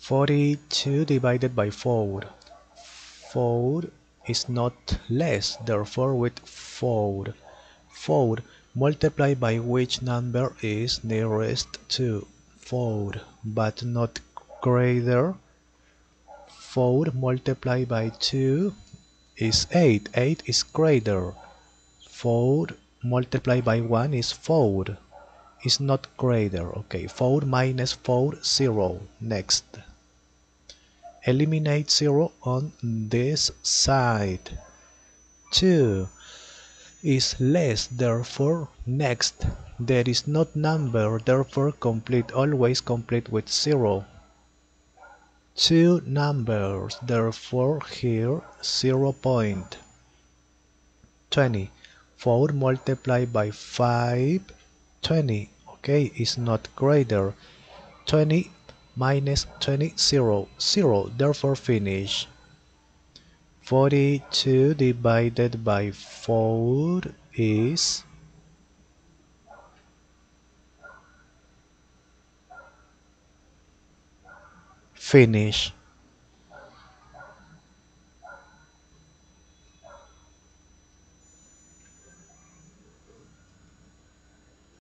42 divided by 4. 4 is not less, therefore with 4. 4 multiplied by which number is nearest to 4, but not greater. 4 multiplied by 2 is 8. 8 is greater. 4 multiplied by 1 is 4. Is not greater. Okay, 4 minus 4, 0. Next. Eliminate 0 on this side. 2 is less, therefore next. There is not number, therefore complete, always complete with 0. 2 numbers, therefore here 0 point. 20. 4 multiplied by 5, 20. Okay, is not greater. 20 minus 20, 0. 0, therefore finish. 42 divided by 4 is finish.